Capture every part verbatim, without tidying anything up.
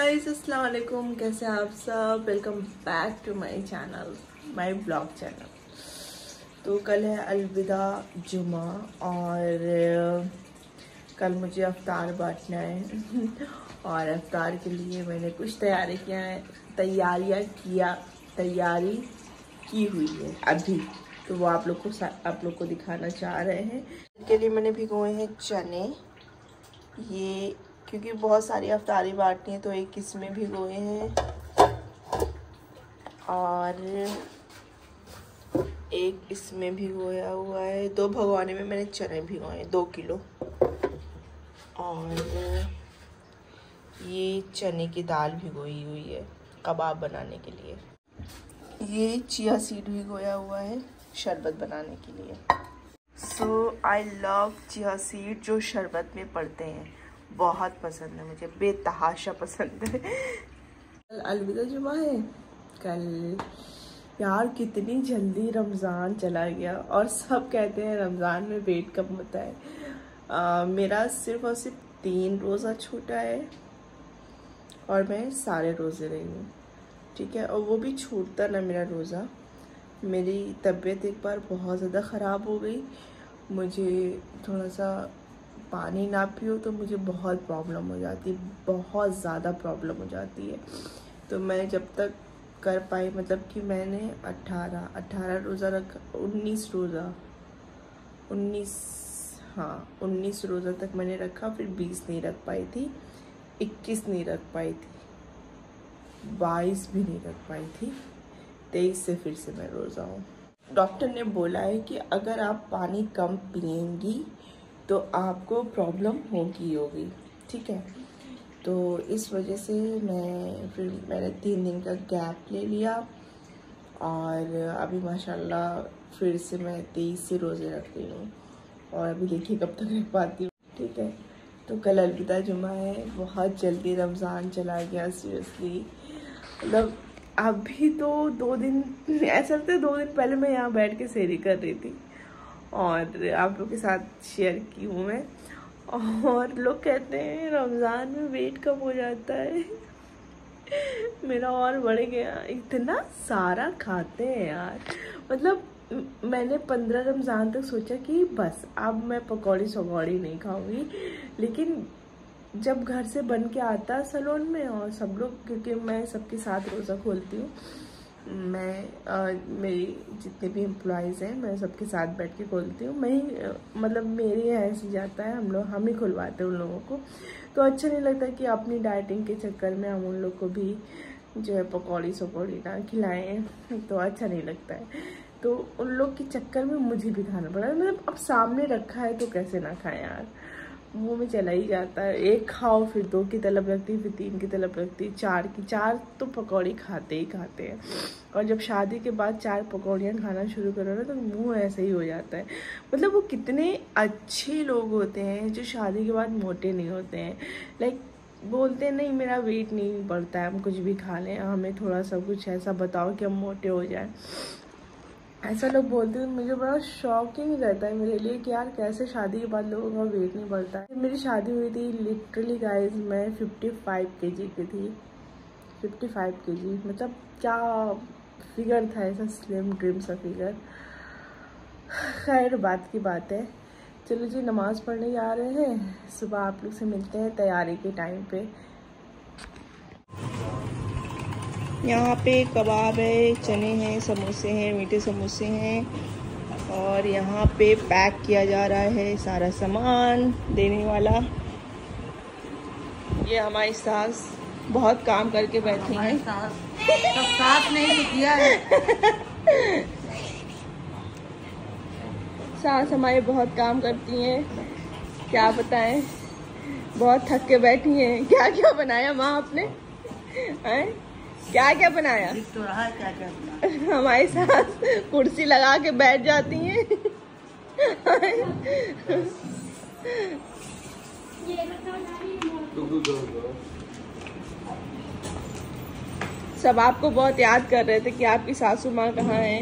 Guys, अस्सलाम वालेकुम। कैसे आप सब? Welcome back to my channel, my blog channel. तो कल है अलविदा जुमा और कल मुझे अफ्तार बांटना है और अफ्तार के लिए मैंने कुछ तैयारी किया है तैयारियां किया तैयारी की हुई है अभी, तो वो आप लोग को आप लोग को दिखाना चाह रहे हैं। इसके लिए मैंने भिगोए हैं चने, ये क्योंकि बहुत सारी अफ्तारी बांटनी है तो एक इसमें भिगोए हैं और एक इसमें भिगोया हुआ है। दो भगोने में मैंने चने भिगोए हैं, दो किलो। और ये चने की दाल भिगोई हुई है कबाब बनाने के लिए। ये चिया सीड भिगोया हुआ है शरबत बनाने के लिए। So I love chia seed, जो शरबत में पड़ते हैं, बहुत पसंद है मुझे, बेतहाशा पसंद है। कल अलविदा जुमा है कल। यार कितनी जल्दी रमज़ान चला गया और सब कहते हैं रमज़ान में वेट कम होता है। आ, मेरा सिर्फ और सिर्फ तीन रोज़ा छूटा है और मैं सारे रोज़े रही हूँ, ठीक है। और वो भी छूटता ना मेरा रोज़ा। मेरी तबीयत एक बार बहुत ज़्यादा ख़राब हो गई, मुझे थोड़ा सा पानी ना पियो तो मुझे बहुत प्रॉब्लम हो जाती है, बहुत ज़्यादा प्रॉब्लम हो जाती है। तो मैं जब तक कर पाई, मतलब कि मैंने अट्ठारह अट्ठारह रोज़ा रखा, उन्नीस रोज़ा उन्नीस हाँ उन्नीस रोज़ा तक मैंने रखा, फिर बीस नहीं रख पाई थी, इक्कीस नहीं रख पाई थी, बाईस भी नहीं रख पाई थी, तेईस से फिर से मैं रोज़ा हूँ। डॉक्टर ने बोला है कि अगर आप पानी कम पिएंगी तो आपको प्रॉब्लम होगी होगी ठीक है। तो इस वजह से मैं फिर मैंने तीन दिन का गैप ले लिया और अभी माशाल्लाह फिर से मैं तेईस से रोज़े रख रही हूँ और अभी देखिए कब तक रख पाती हूँ, ठीक है। तो कल अलविदा जुमा है, बहुत जल्दी रमज़ान चला गया सीरियसली। मतलब अभी तो दो दिन ऐसा लगता है, दो दिन पहले मैं यहाँ बैठ के सेहरी कर रही थी और आप लोग के साथ शेयर की हूँ मैं। और लोग कहते हैं रमज़ान में वेट कम हो जाता है मेरा और बढ़ गया, इतना सारा खाते हैं यार। मतलब मैंने पंद्रह रमज़ान तक सोचा कि बस अब मैं पकौड़ी सकौड़ी नहीं खाऊंगी, लेकिन जब घर से बन के आता सैलून में और सब लोग, क्योंकि मैं सबके साथ रोज़ा खोलती हूँ, मैं आ, मेरी जितने भी एम्प्लॉयज़ हैं मैं सबके साथ बैठ के खोलती हूँ। मैं ही मतलब मेरे ऐसे जाता है, हम लोग हम ही खुलवाते हैं उन लोगों को। तो अच्छा नहीं लगता कि अपनी डाइटिंग के चक्कर में हम उन लोग को भी जो है पकौड़ी सकौड़ी ना खिलाएं, तो अच्छा नहीं लगता है। तो उन लोग के चक्कर में मुझे भी खाना पड़ा। मतलब अब सामने रखा है तो कैसे ना खाएं यार, मुंह में चला ही जाता है। एक खाओ फिर दो की तलब लगती, फिर तीन की तलब लगती, चार की चार तो पकौड़ी खाते ही खाते हैं। और जब शादी के बाद चार पकौड़ियाँ खाना शुरू करो ना तो मुंह ऐसे ही हो जाता है। मतलब वो कितने अच्छे लोग होते हैं जो शादी के बाद मोटे नहीं होते हैं। लाइक बोलते हैं नहीं मेरा वेट नहीं बढ़ता है, हम कुछ भी खा लें, हमें थोड़ा सा कुछ ऐसा बताओ कि हम मोटे हो जाएं, ऐसा लोग बोलते हैं। मुझे बड़ा शॉकिंग रहता है मेरे लिए कि यार कैसे शादी के बाद लोगों का वेट नहीं बढ़ता है। मेरी शादी हुई थी लिटरली गाइस, मैं पचपन केजी की थी, पचपन केजी। मतलब क्या फिगर था, ऐसा स्लिम ड्रिम सा फिगर। खैर बात की बात है। चलो जी, नमाज़ पढ़ने जा रहे हैं, सुबह आप लोग से मिलते हैं तैयारी के टाइम पे। यहाँ पे कबाब है, चने हैं, समोसे हैं, मीठे समोसे हैं और यहाँ पे पैक किया जा रहा है सारा सामान देने वाला। ये हमारी सास बहुत काम करके बैठी हैं। सब सास नहीं किया है सास हमारे बहुत काम करती हैं, क्या बताएं, बहुत थक के बैठी हैं। क्या क्या बनाया माँ आपने? हैं क्या क्या बनाया? तो रहा है क्या क्या बनाया। हमारी सास कुर्सी लगा के बैठ जाती हैं सब आपको बहुत याद कर रहे थे कि आपकी सासू माँ कहाँ हैं।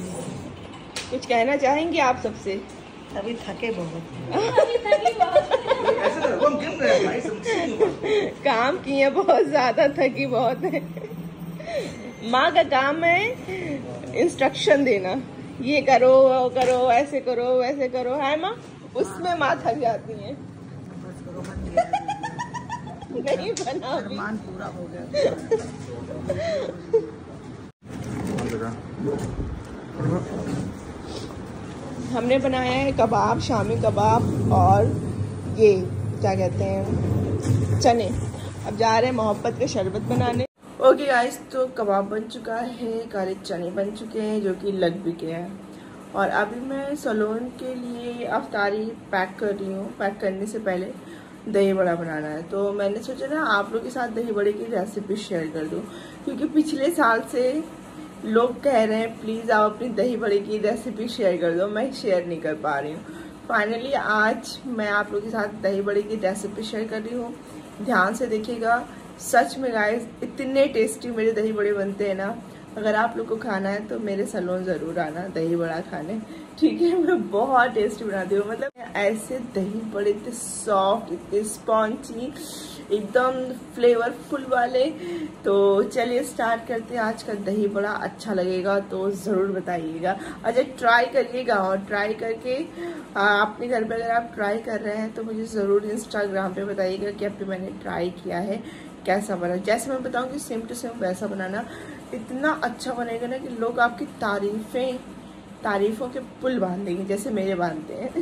कुछ कहना चाहेंगी आप सबसे? अभी थके बहुत काम किए बहुत ज्यादा, थकी बहुत है। माँ का काम है इंस्ट्रक्शन देना, ये करो वो करो, ऐसे करो वैसे करो, है माँ? उसमें माँ थक जाती है। नहीं बना अभी। पूरा हो गया। हमने बनाया है कबाब, शामी कबाब, और ये क्या कहते हैं, चने। अब जा रहे हैं मोहब्बत का शरबत बनाने। ओके गाइस, तो कबाब बन चुका है, काले चने बन चुके हैं जो कि लग भी गए हैं, और अभी मैं सलोन के लिए अफ्तारी पैक कर रही हूँ। पैक करने से पहले दही बड़ा बनाना है, तो मैंने सोचा ना आप लोग के साथ दही बड़े की रेसिपी शेयर कर दूँ, क्योंकि पिछले साल से लोग कह रहे हैं प्लीज़ आप अपनी दही बड़े की रेसिपी शेयर कर दो, मैं शेयर नहीं कर पा रही हूँ। फाइनली आज मैं आप लोग के साथ दही बड़े की रेसिपी शेयर कर रही हूँ। ध्यान से देखिएगा, सच में गाइस इतने टेस्टी मेरे दही बड़े बनते हैं ना। अगर आप लोग को खाना है तो मेरे सलोन ज़रूर आना दही बड़ा खाने, ठीक है? मैं बहुत टेस्टी बनाती हूँ, मतलब ऐसे दही बड़े इतने सॉफ्ट, इतने स्पॉन्जी, एकदम फ्लेवरफुल वाले। तो चलिए स्टार्ट करते हैं आज का दही बड़ा। अच्छा लगेगा तो ज़रूर बताइएगा, अच्छा ट्राई करिएगा, और ट्राई करके अपने घर पे अगर आप ट्राई कर रहे हैं तो मुझे ज़रूर इंस्टाग्राम पे बताइएगा कि अब मैंने ट्राई किया है कैसा बना। जैसे मैं बताऊँगी सेम टू सेम वैसा बनाना, इतना अच्छा बनेगा ना कि लोग आपकी तारीफ़ें तारीफ़ों के पुल बांध देंगे जैसे मेरे बांधते हैं।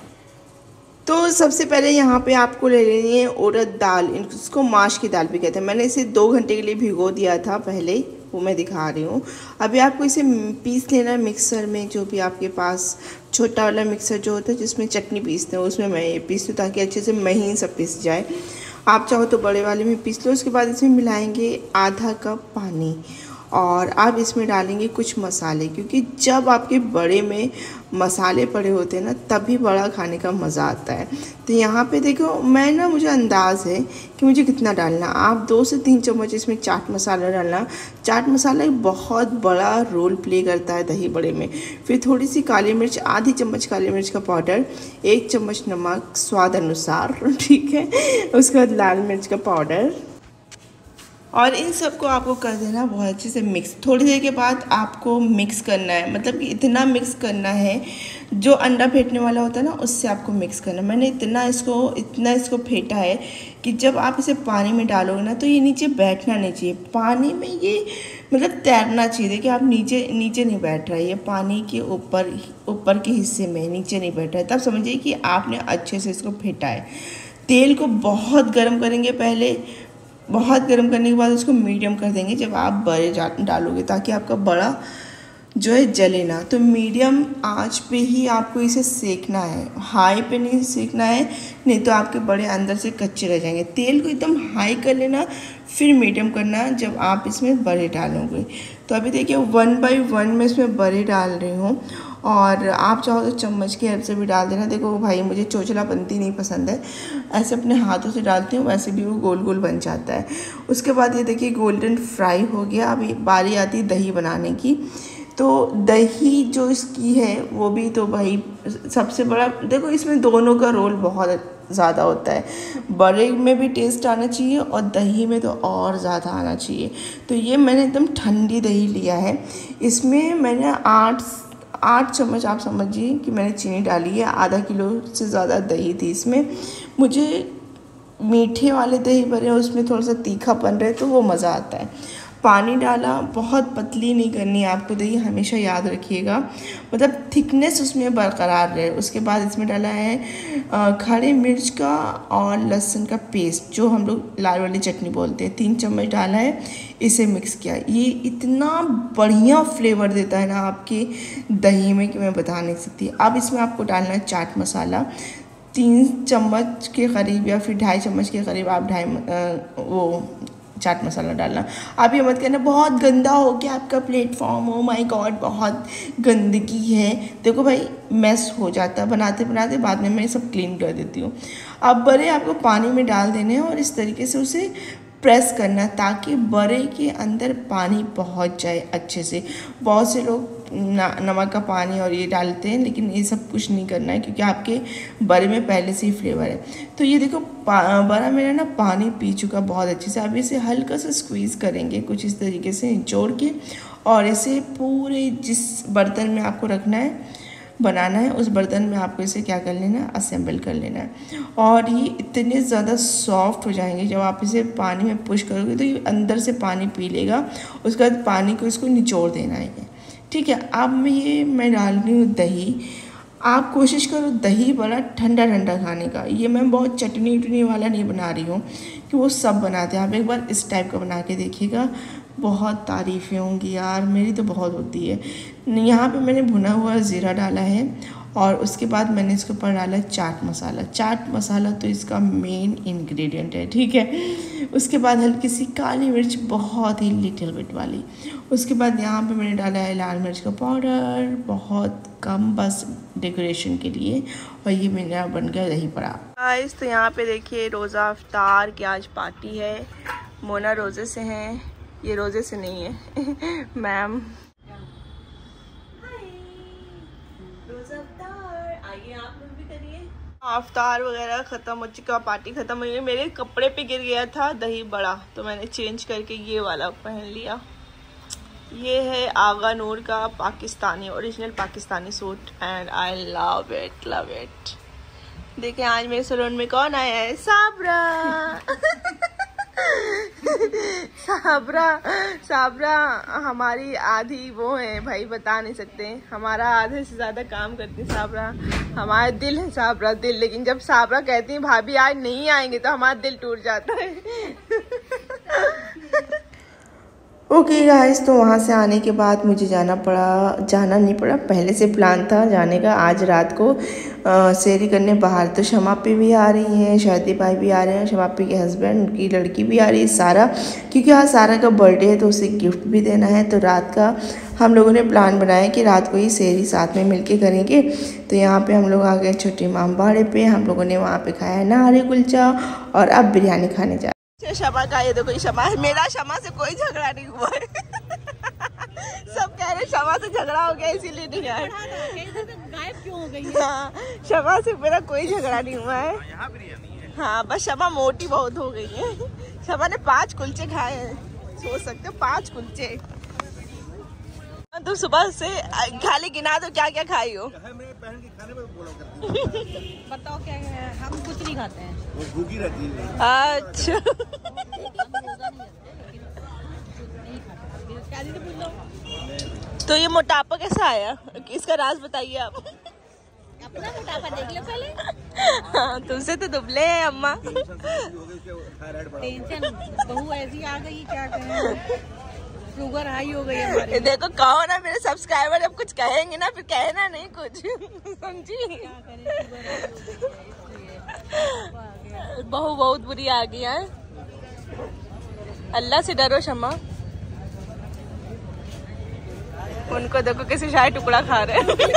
तो सबसे पहले यहाँ पे आपको ले लेनी है उड़द दाल, इसको माश की दाल भी कहते हैं। मैंने इसे दो घंटे के लिए भिगो दिया था पहले, वो मैं दिखा रही हूँ। अभी आपको इसे पीस लेना है मिक्सर में, जो भी आपके पास छोटा वाला मिक्सर जो होता है जिसमें चटनी पीसते हैं, उसमें मैं ये पीस दूँ ताकि अच्छे से महीन सब पीस जाए। आप चाहो तो बड़े वाले में पीस लो। उसके बाद इसमें मिलाएंगे आधा कप पानी, और आप इसमें डालेंगे कुछ मसाले, क्योंकि जब आपके बड़े में मसाले पड़े होते हैं ना तभी बड़ा खाने का मज़ा आता है। तो यहाँ पे देखो, मैं ना मुझे अंदाज़ है कि मुझे कितना डालना। आप दो से तीन चम्मच इसमें चाट मसाला डालना। चाट मसाला एक बहुत बड़ा रोल प्ले करता है दही बड़े में। फिर थोड़ी सी काली मिर्च, आधी चम्मच काली मिर्च का पाउडर, एक चम्मच नमक स्वाद अनुसार, ठीक है? उसके बाद लाल मिर्च का पाउडर, और इन सबको आपको कर देना बहुत अच्छे से मिक्स। थोड़ी देर के बाद आपको मिक्स करना है, मतलब कि इतना मिक्स करना है, जो अंडा फेंटने वाला होता है ना उससे आपको मिक्स करना है। मैंने इतना इसको इतना इसको फेंटा है कि जब आप इसे पानी में डालोगे ना तो ये नीचे बैठना नहीं चाहिए। पानी में ये मतलब तैरना चाहिए। देखिए आप नीचे नीचे नहीं बैठ रहा है, ये पानी के ऊपर ऊपर के हिस्से में, नीचे नहीं बैठ रहा है। तब समझिए कि आपने अच्छे से इसको फेंटा है। तेल को बहुत गर्म करेंगे पहले, बहुत गर्म करने के बाद उसको मीडियम कर देंगे जब आप बड़े डालोगे, ताकि आपका बड़ा जो है जले ना। तो मीडियम आंच पे ही आपको इसे सेकना है, हाई पे नहीं सेकना है, नहीं तो आपके बड़े अंदर से कच्चे रह जाएंगे। तेल को एकदम हाई कर लेना, फिर मीडियम करना जब आप इसमें बड़े डालोगे। तो अभी देखिए वन बाय वन मैं इसमें बड़े डाल रही हूँ, और आप चाहो तो चम्मच की हेल्प से भी डाल देना। देखो भाई मुझे चोचला बनती नहीं पसंद है, ऐसे अपने हाथों से डालती हूँ, वैसे भी वो गोल गोल बन जाता है। उसके बाद ये देखिए गोल्डन फ्राई हो गया। अभी बारी आती है दही बनाने की। तो दही जो इसकी है वो भी तो भाई सबसे बड़ा, देखो इसमें दोनों का रोल बहुत ज़्यादा होता है। बड़े में भी टेस्ट आना चाहिए और दही में तो और ज़्यादा आना चाहिए। तो ये मैंने एकदम ठंडी दही लिया है। इसमें मैंने आठ आठ चम्मच आप समझिए कि मैंने चीनी डाली है। आधा किलो से ज़्यादा दही थी इसमें। मुझे मीठे वाले दही बड़े उसमें थोड़ा सा तीखापन रहे तो वो मज़ा आता है। पानी डाला, बहुत पतली नहीं करनी है आपको दही, हमेशा याद रखिएगा, मतलब थिकनेस उसमें बरकरार रहे। उसके बाद इसमें डाला है खड़े मिर्च का और लहसुन का पेस्ट, जो हम लोग लाल वाली चटनी बोलते हैं, तीन चम्मच डाला है। इसे मिक्स किया। ये इतना बढ़िया फ्लेवर देता है ना आपके दही में कि मैं बता नहीं सकती। अब इसमें आपको डालना है चाट मसाला, तीन चम्मच के करीब या फिर ढाई चम्मच के करीब आप ढाई वो चाट मसाला डालना। आप ये मत कहना बहुत गंदा हो गया आपका प्लेटफॉर्म, ओ माय गॉड बहुत गंदगी है। देखो भाई मैस हो जाता है बनाते बनाते, बाद में मैं सब क्लीन कर देती हूँ। अब बड़े आपको पानी में डाल देने हैं और इस तरीके से उसे प्रेस करना ताकि बड़े के अंदर पानी पहुंच जाए अच्छे से। बहुत से लोग नमक का पानी और ये डालते हैं, लेकिन ये सब कुछ नहीं करना है क्योंकि आपके बड़े में पहले से ही फ्लेवर है। तो ये देखो बड़ा मेरा ना पानी पी चुका बहुत अच्छे से। अब इसे हल्का सा स्क्वीज़ करेंगे कुछ इस तरीके से निचोड़ के, और इसे पूरे जिस बर्तन में आपको रखना है बनाना है उस बर्तन में आपको इसे क्या कर लेना है, असेंबल कर लेना है। और ये इतने ज़्यादा सॉफ्ट हो जाएंगे जब आप इसे पानी में पुश करोगे तो ये अंदर से पानी पी लेगा। उसके बाद पानी को इसको निचोड़ देना है, ठीक है। अब मैं ये मैं डाल रही हूँ दही। आप कोशिश करो दही बड़ा ठंडा ठंडा खाने का। ये मैं बहुत चटनी उटनी वाला नहीं बना रही हूँ कि वो सब बनाते हैं। आप एक बार इस टाइप का बना के देखिएगा, बहुत तारीफ़ें होंगी यार, मेरी तो बहुत होती है। यहाँ पे मैंने भुना हुआ ज़ीरा डाला है और उसके बाद मैंने इसके ऊपर डाला चाट मसाला। चाट मसाला तो इसका मेन इंग्रेडिएंट है, ठीक है। उसके बाद हल्की सी काली मिर्च, बहुत ही लिटिल बिट वाली। उसके बाद यहाँ पे मैंने डाला है लाल मिर्च का पाउडर, बहुत कम, बस डेकोरेशन के लिए। और ये मेरा बन गया दही बड़ा। गाइस तो यहाँ पे देखिए रोज़ा अफ्तार की आज पार्टी है। मोना रोज़े से हैं, ये रोज़े से नहीं है मैम। अफ्तार वगैरह ख़त्म हो चुका, पार्टी ख़त्म हो गई। मेरे कपड़े पे गिर गया था दही बड़ा, तो मैंने चेंज करके ये वाला पहन लिया। ये है आगा नूर का Pakistani, original Pakistani suit and I love it love it. देखिए आज मेरे सैलून में कौन आया है, साबरा साबरा साबरा हमारी आधी वो है भाई, बता नहीं सकते। हमारा आधे से ज़्यादा काम करती है साबरा, हमारा दिल है साबरा दिल। लेकिन जब साबरा कहती है भाभी आज नहीं आएंगे तो हमारा दिल टूट जाता है। ओके okay गाइस, तो वहाँ से आने के बाद मुझे जाना पड़ा, जाना नहीं पड़ा, पहले से प्लान था जाने का। आज रात को सेरी करने बाहर। तो शमापी भी आ रही हैं, शादी भाई भी आ रहे हैं, शमापी के हस्बैंड, उनकी लड़की भी आ रही है सारा, क्योंकि आज सारा का बर्थडे है तो उसे गिफ्ट भी देना है। तो रात का हम लोगों ने प्लान बनाया कि रात को ही सेरी साथ में मिलके करेंगे। तो यहाँ पे हम लोग आ गए छोटे इमाम बाड़े पे। हम लोगों ने वहाँ पे खाया नारे कुलचा और अब बिरयानी खाने जा। शमा का ये देखो, शमा है मेरा, शमा से कोई झगड़ा नहीं हुआ है। सब कह रहे शमा से झगड़ा हो गया इसीलिए नहीं आए। गायब क्यों हो गई है? हाँ, शमा से मेरा कोई झगड़ा नहीं हुआ है। हाँ बस शमा मोटी बहुत हो गई है। शमा ने पांच कुलचे खाए हैं, सोच सकते हो पांच कुलचे। तो सुबह से खाली गिना दो क्या क्या खाई हो। बताओ क्या है, हम कुछ नहीं खाते हैं, वो भूखी रहती है। अच्छा तो ये मोटापा कैसा आया, इसका राज बताइए आप। अपना मोटापा देख लो पहले। हाँ तुमसे तो दुबले हैं अम्मा। टेंशन बहू ऐसी आ गई, क्या कहें, शुगर हाई हो गई हमारी। देखो कहो ना मेरे सब्सक्राइबर जब कुछ कहेंगे ना फिर कहना नहीं कुछ, समझी। बहू बहुत बुरी आ गई है। अल्लाह से डरो शम्मा। उनको देखो किसी शाही टुकड़ा खा रहे हैं।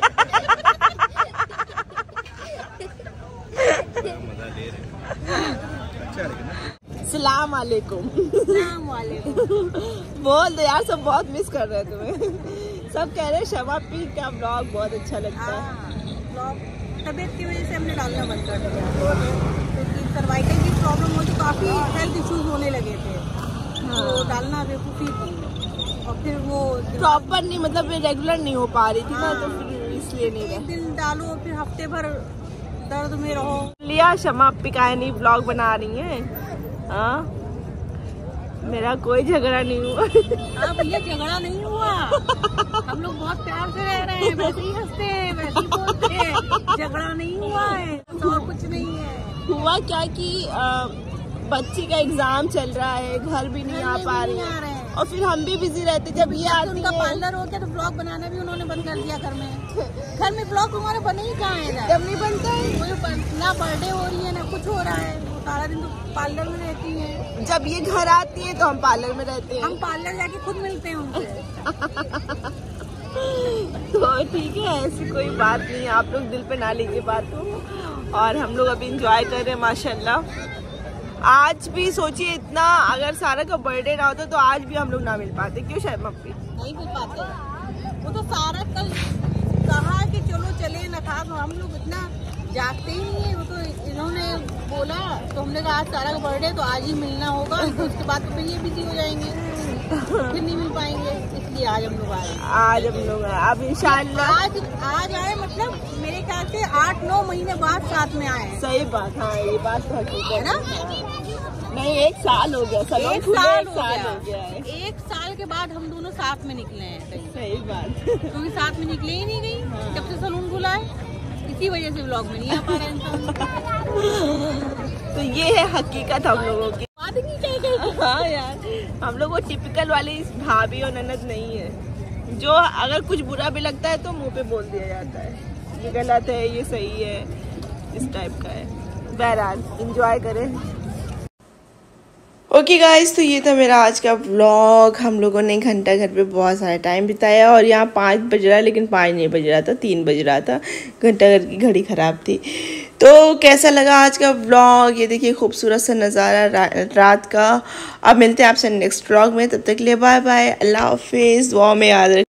सलाम वालेकुम। सलाम वालेकुम। बोल दो यार, सब बहुत मिस कर रहे हैं तुम्हें। सब कह रहे हैं शमा पी का ब्लॉग बहुत अच्छा लगता है। ब्लॉग तबीयत की वजह से हमने डालना बंद कर दिया, क्योंकि सर्वाइकल की प्रॉब्लम हो तो काफी हेल्थ इश्यूज होने लगे थे। हाँ। तो डालना बेवकूफ़ी थी, और फिर वो प्रॉपर नहीं, मतलब रेगुलर नहीं हो पा रही थी ना। हाँ। तो फिर इसलिए नहीं रहा। दिन डालो फिर हफ्ते भर दर्द में रहो। लिया शमा पी का नहीं ब्लॉग बना रही है। हाँ मेरा कोई झगड़ा नहीं हुआ। हाँ भैया झगड़ा नहीं हुआ, हम लोग बहुत प्यार से रह रहे हैं, वैसे ही हंसते हैं, वैसे ही बोलते हैं, झगड़ा नहीं हुआ है, और कुछ नहीं है। हुआ क्या कि बच्ची का एग्जाम चल रहा है, घर भी नहीं आ पा रही है, और फिर हम भी बिजी रहते। जब ये आती उनका पार्लर हो गया तो ब्लॉग बनाना भी उन्होंने बंद कर दिया घर में। घर में ब्लॉग हमारे बने ही कहाँ है, जब नहीं बनता है, ना बर्थडे हो रही है ना कुछ हो रहा है, सारा दिन तो पार्लर में रहती है। जब ये घर आती है तो हम पार्लर में रहते हैं। हम पार्लर जाके खुद मिलते हैं उनसे। तो ठीक है, ऐसी कोई बात नहीं, आप लोग दिल पे ना लीजिए बात को। और हम लोग अभी इंजॉय कर रहे हैं माशाल्लाह। आज भी सोचिए इतना, अगर सारा का बर्थडे ना होता तो आज भी हम लोग ना मिल पाते। क्यों शायद मम्मी नहीं मिल पाते, वो तो सारा कल कहा कि चलो चले ना था, तो हम लोग इतना जागते ही नहीं है। वो तो इन्होंने बोला तो हमने कहा आज सारा का बर्थडे तो आज ही मिलना होगा, तो उसके बाद तो फिर ये बिजी हो जाएंगे, फिर नहीं मिल पाएंगे, इसलिए आज हम लोग आए। आज हम लोग अब इंशाल्लाह आज आज आए, मतलब मेरे ख्याल से आठ नौ महीने बाद साथ में आए हैं। सही बात, हाँ ये बात तो हकीकत है ना। नहीं एक साल हो गया, एक साल, साल, साल हो, साल गया। हो गया है। एक साल के बाद हम दोनों साथ में निकले हैं कहीं। सही बात। क्योंकि साथ में निकले ही नहीं गई, हाँ। जब से सलून खुला है, इसी वजह से व्लॉग में नहीं आ पा रहे हैं। तो ये है हकीकत हम लोगों की। बात नहीं चाहिए। हाँ यार, हम लोग वो टिपिकल वाली भाभी और ननद नहीं है जो अगर कुछ बुरा भी लगता है तो मुंह पे बोल दिया जाता है, ये गलत है, ये सही है, इस टाइप का है। बहरहाल एंजॉय करें। ओके गाइस, तो ये था मेरा आज का व्लॉग। हम लोगों ने घंटा घर पे बहुत सारा टाइम बिताया और यहाँ पाँच बज रहा है, लेकिन पाँच नहीं बज रहा था, तीन बज रहा था, घंटा घर की घड़ी ख़राब थी। तो कैसा लगा आज का व्लॉग? ये देखिए खूबसूरत सा नज़ारा रा, रात का। अब मिलते हैं आपसे नेक्स्ट व्लॉग में, तब तक के लिए बाय बाय, अल्लाह हाफिज़, दुआ में याद रखें।